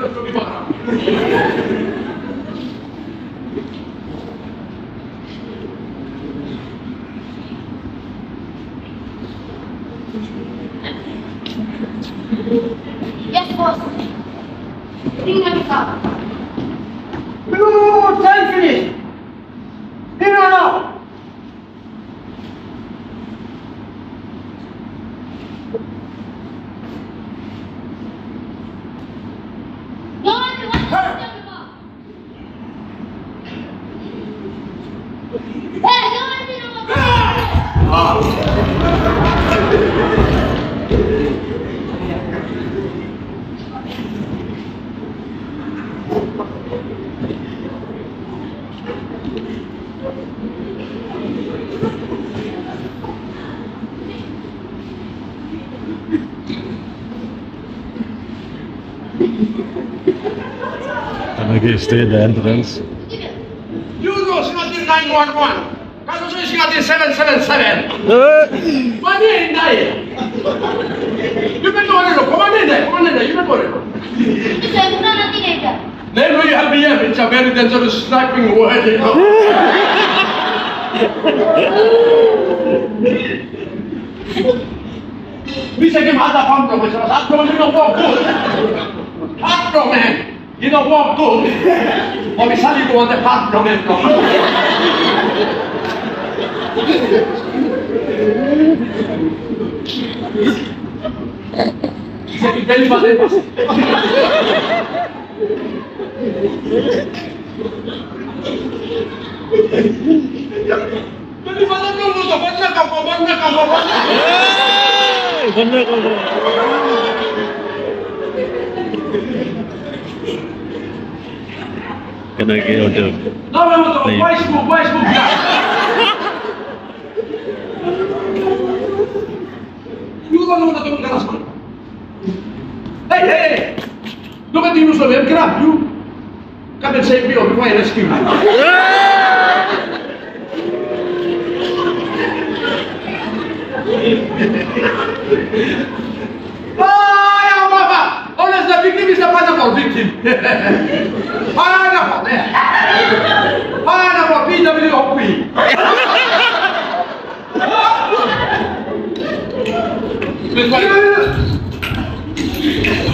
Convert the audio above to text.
Yes, boss. Tingnan ka. Blue, time finish. Here now. Kanage stay at the entrance. You know it's not in 911. Kanage is not in 777. Come in there. You can do it. Come on in there. Come on in there. You can do it. Never you have BM. It's a very dangerous sniping word. You know. We say him other pump, which was after you don't walk good. After man. You don't walk good. Or we suddenly go on the path from it. Se mi devi fare così. Devi fare tutto, guarda capo. Kanage order. No, Facebook. You don't know what I'm going to do. Hey! Look at the use of him, grab you. Come and save me or before I rescue you. Papa! Honest, the victim is the pineapple victim. Pineapple, Pineapple, PWOP. This way.